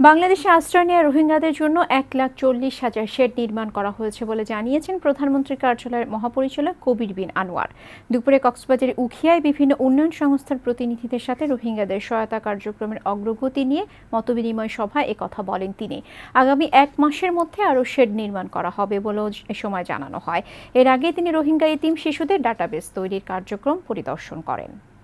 বাংলাদেশে আশ্রয় নেওয়া রোহিঙ্গাদের জন্য 1,40,000 শেড নির্মাণ করা হয়েছে বলে জানিয়েছেন প্রধানমন্ত্রীর কার্যালয়ের মহাপরিচালক কবির বিন আনোয়ার। দুপুরে কক্সবাজারের উখিয়ায় বিভিন্ন উন্নয়ন সংস্থার প্রতিনিধিদের সাথে রোহিঙ্গাদের সহায়তা কার্যক্রমের অগ্রগতি নিয়ে মতবিনিময় সভায় একথা বলেন তিনি। আগামী 1 মাসের মধ্যে আরও শেড নির্মাণ করা হবে বলেও এ সময় জানানো হয়। এর আগে তিনি রোহিঙ্গা এতিম শিশুদের ডাটাবেস তৈরির কার্যক্রম পরিদর্শন করেন।